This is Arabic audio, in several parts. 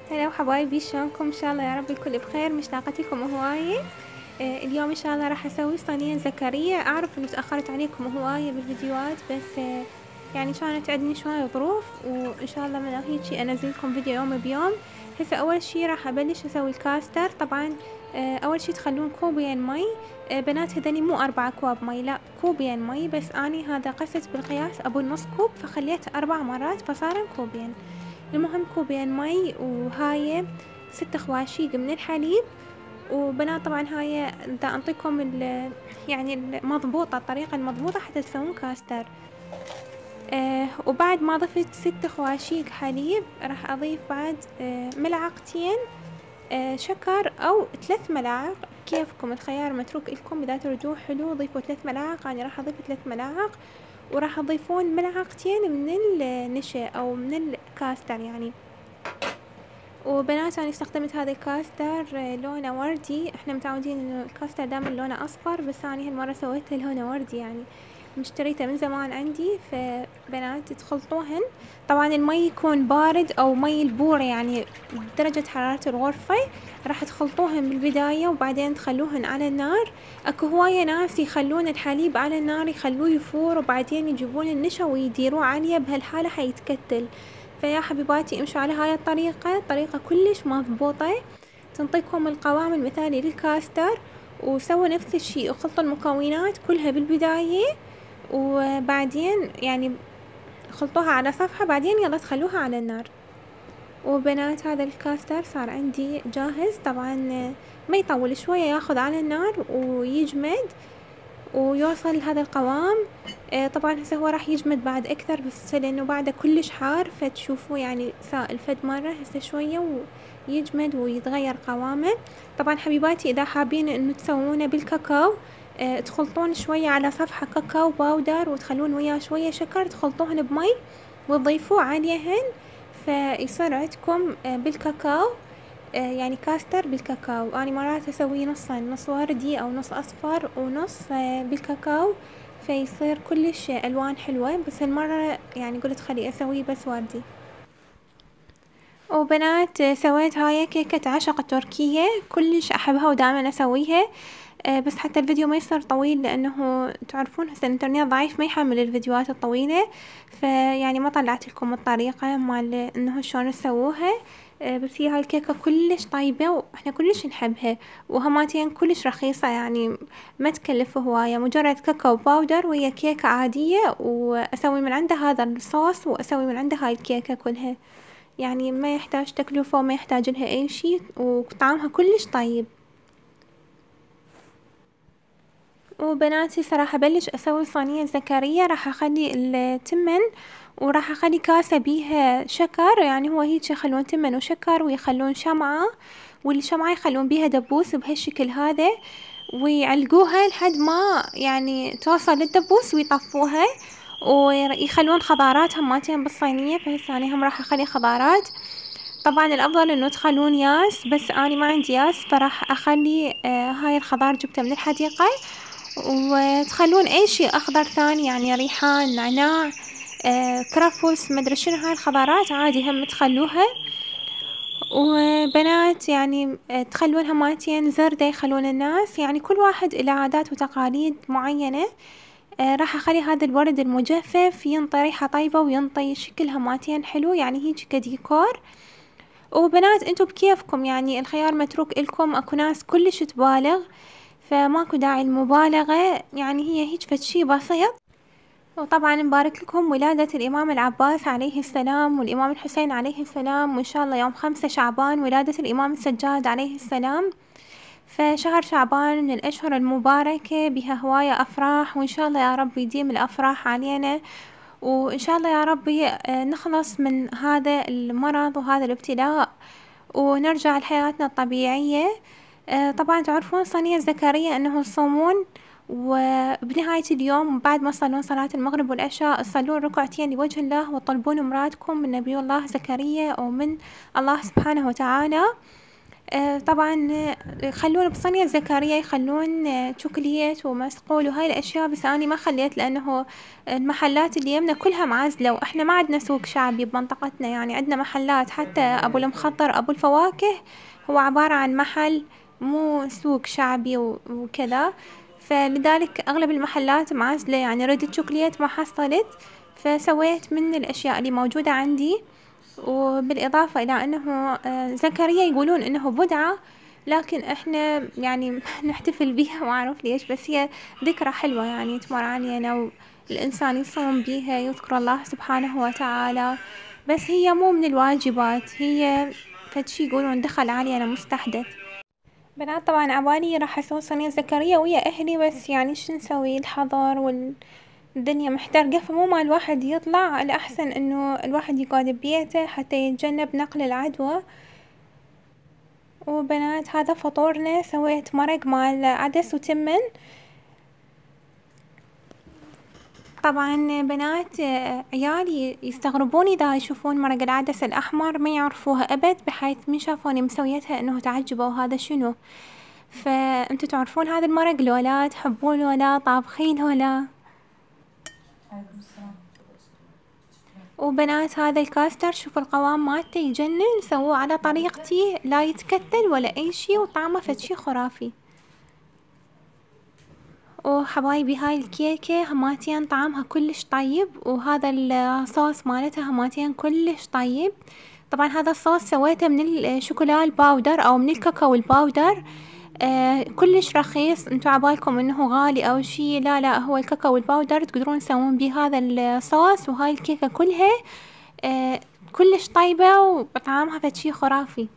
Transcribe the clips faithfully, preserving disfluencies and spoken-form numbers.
هلا وحبايبي، شلونكم؟ ان شاء الله يا رب الكل بخير. مشتاقة لكم هواية. آه اليوم ان شاء الله راح اسوي صينية زكريا. اعرف انه تاخرت عليكم هواية بالفيديوهات، بس آه يعني كانت عندي شوية ظروف، وان شاء الله من هيجي انزلكم فيديو يوم بيوم. هسه اول شي راح ابلش اسوي الكاستر. طبعا آه اول شي تخلون كوبين مي. آه بنات هذني مو اربعة اكواب مي، لا كوبين مي، بس اني هذا قست بالقياس ابو النص كوب، فخليته اربع مرات فصار كوبين. المهم كوبين مي، وهاي ست خواشيق من الحليب. وبنات طبعا هاي دا انطيكم ال يعني المضبوطة، الطريقة المضبوطة حتى تسوون كاستر. آه وبعد ما ضفت ست خواشيق حليب راح اضيف بعد آه ملعقتين آه شكر او ثلاث ملاعق، كيفكم، الخيار متروك لكم. اذا تريدوه حلو ضيفوا ثلاث ملاعق، انا راح اضيف ثلاث ملاعق. وراح تضيفون ملعقتين من النشا او من الكاستر يعني. وبنات انا استخدمت هذا الكاستر لونه وردي. احنا متعودين انه الكاستر دائما لونه اصفر، بس انا هالمره سويته لونه وردي يعني. مشتريته من زمان عندي. فبنات تخلطوهن. طبعا المي يكون بارد او مي البورة يعني درجة حرارة الغرفة. راح تخلطوهن بالبداية وبعدين تخلوهن على النار. اكو هواية ناس يخلون الحليب على النار يخلوه يفور وبعدين يجيبون النشا ويديروه عليه، بهالحالة حيتكتل. فيا حبيباتي امشوا على هاي الطريقة، طريقة كلش مضبوطة تنطيكم القوام المثالي للكاستر. وسووا نفس الشي، اخلطوا المكونات كلها بالبداية وبعدين يعني خلطوها على صفحة، بعدين يلا تخلوها على النار. وبنات هذا الكاستر صار عندي جاهز. طبعا ما يطول، شوية ياخذ على النار ويجمد ويوصل لهذا القوام. آه طبعا هسه هو راح يجمد بعد اكثر، بس لانه بعده كلش حار فتشوفوه يعني سائل فد مرة. هسه شوية ويجمد ويتغير قوامه. طبعا حبيباتي اذا حابين انه تسوونه بالكاكاو، آه تخلطون شوية على صفحة كاكاو باودر وتخلون وياه شوية شكر، تخلطوهن بمي وتضيفوه عليهن، فيصير عندكم آه بالكاكاو آه يعني كاستر بالكاكاو. أنا مرات أسوي نصين، نص وردي أو نص أصفر ونص آه بالكاكاو، فيصير كلش ألوان حلوة. بس هالمرة يعني قلت خلي أسويه بس وردي. وبنات آه سويت هاي كيكة عشق تركية، كلش أحبها ودائما أسويها. آه بس حتى الفيديو ما يصير طويل لأنه تعرفون هسه الإنترنت ضعيف ما يحمل الفيديوهات الطويلة، فيعني ما طلعت لكم الطريقة مال إنه شلون تسووها. آه بس هي هاي الكيكة كلش طيبة واحنا كلش نحبها، وهماتين كلش رخيصة يعني ما تكلف هواية، مجرد كاكاو باودر وهي كيكة عادية، وأسوي من عندها هذا الصوص وأسوي من عندها هاي الكيكة كلها. يعني ما يحتاج تكلفة وما يحتاج لها أي شي، وطعمها كلش طيب. وبناتي صراحة بلش اسوي صينية زكريا. راح اخلي التمن وراح اخلي كاسة بيها شكر، يعني هو هيك يخلون تمن وشكر ويخلون شمعة، والشمعة يخلون بيها دبوس بهالشكل هذا، ويعلقوها لحد ما يعني توصل للدبوس ويطفوها، ويخلون خضارات هماتين بالصينية. فهسه انا هم راح اخلي خضارات. طبعا الافضل انه تخلون ياس، بس اني ما عندي ياس فراح اخلي آه هاي الخضار جبتها من الحديقة. وتخلون اي شيء اخضر ثاني يعني ريحان، نعناع، آه كرفس، مدري شنو، هاي الخضارات عادي هم تخلوها. وبنات يعني آه تخلون هماتين زردة، يخلون الناس يعني كل واحد له عادات وتقاليد معينة. آه راح اخلي هذا الورد المجفف ينطي ريحة طيبة وينطي شكل هماتين حلو يعني هيك كديكور. وبنات انتو بكيفكم يعني الخيار متروك لكم. اكو ناس كلش تبالغ، فماكو داعي المبالغة، يعني هي هيج فد شي بسيط. وطبعا نبارك لكم ولادة الإمام العباس عليه السلام والإمام الحسين عليه السلام، وإن شاء الله يوم خمسة شعبان ولادة الإمام السجاد عليه السلام. فشهر شعبان من الأشهر المباركة، بها هواية أفراح، وإن شاء الله يا رب يديم الأفراح علينا، وإن شاء الله يا رب نخلص من هذا المرض وهذا الابتلاء ونرجع لحياتنا الطبيعية. طبعا تعرفون صينية زكريا أنه تصومون، وبنهاية اليوم بعد ما تصلون صلاة المغرب والعشاء تصلون ركعتين لوجه الله وتطلبون مرادكم من نبي الله زكريا أو من الله سبحانه وتعالى. آه، طبعا آه، يخلون بصنية زكريا يخلون آه، شوكوليات ومسقول وهاي الأشياء، بس أنا ما خليت لأنه المحلات اللي يمنا كلها معزلة، وإحنا ما عندنا سوق شعبي بمنطقتنا. يعني عندنا محلات، حتى أبو المخضر أبو الفواكه هو عبارة عن محل، مو سوق شعبي وكذا. فلذلك أغلب المحلات معزلة، يعني ردت شوكوليات ما حصلت، فسويت من الأشياء اللي موجودة عندي. وبالإضافة إلى أنه آه، زكريا يقولون أنه بدعة، لكن إحنا يعني نحتفل بيها، ما أعرف ليش، بس هي ذكرى حلوة يعني تمر علينا، والإنسان يصوم بيها يذكر الله سبحانه وتعالى. بس هي مو من الواجبات، هي فشي يقولون دخل علينا مستحدث. بنات طبعا عبالي راح أسوي صينية زكريا ويا أهلي، بس يعني شو نسوي، الحظر والدنيا محترقة، فمو ما الواحد يطلع، الأحسن إنه الواحد يقعد ببيته حتى يتجنب نقل العدوى. وبنات هذا فطورنا، سويت مرق مال عدس وتمن. طبعا بنات آه، عيالي يستغربون إذا يشوفون مرق العدس الأحمر، ما يعرفوها أبد، بحيث من شافوني مسويتها إنه تعجبوا هذا شنو. فأنتوا تعرفون هذا المرق لولا، تحبون لولا، طابخين لولا؟ وبنات هذا الكاستر شوفوا القوام مالته يجنن، سووه على طريقتي، لا يتكتل ولا أي شي، وطعمه فشي خرافي. وحبايبي هاي الكيكة هماتين طعمها كلش طيب، وهذا الصوص مالتها هماتين كلش طيب. طبعا هذا الصوص سويته من الشوكولا الباودر او من الكاكاو الباودر. آه كلش رخيص، انتو عبالكم انه غالي او شي، لا لا، هو الكاكاو الباودر تقدرون تسوون بيه هذا الصوص. وهاي الكيكة كلها آه كلش طيبة، وطعمها فشي خرافي.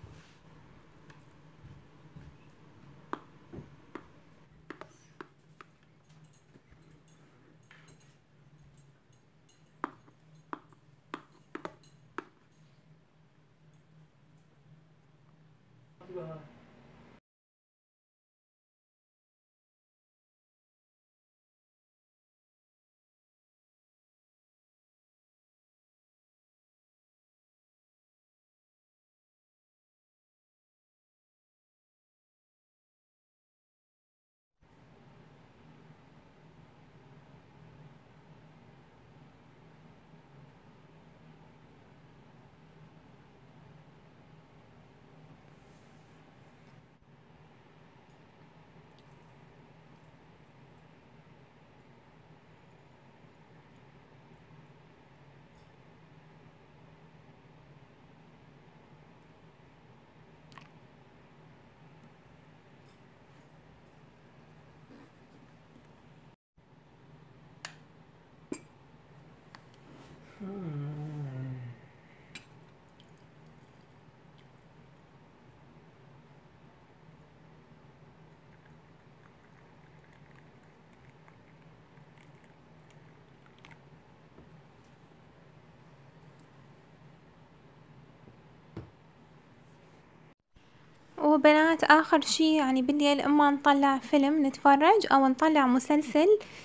وبنات آخر شي يعني بالليل اما نطلع فيلم نتفرج او نطلع مسلسل.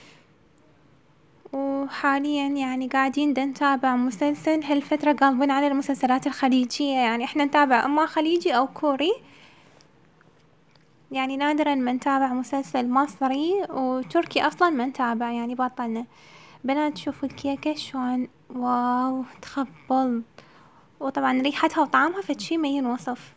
وحاليا يعني قاعدين دا نتابع مسلسل، هالفترة قالبين على المسلسلات الخليجية، يعني احنا نتابع اما خليجي او كوري، يعني نادرا ما نتابع مسلسل مصري، وتركي اصلا ما نتابع، يعني بطلنا. بنات شوفوا الكيكة شلون، واو تخبل، وطبعا ريحتها وطعمها فشي ما ينوصف.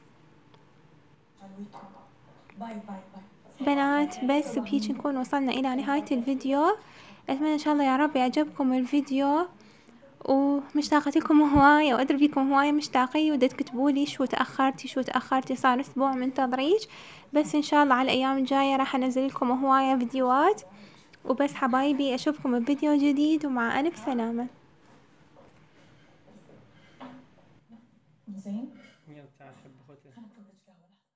بنات بس بهيج نكون وصلنا الى نهاية الفيديو. اتمنى ان شاء الله يا رب يعجبكم الفيديو، ومشتاقة لكم هواية، وأدري بيكم هواية مشتاقين، ودا تكتبولي شو تأخرتي شو تأخرتي، صار أسبوع منتظريج. بس إن شاء الله على الأيام الجاية راح أنزل لكم هواية فيديوهات. وبس حبايبي أشوفكم بفيديو جديد، ومع ألف سلامة. زين. يلا تعال حب اخوتك.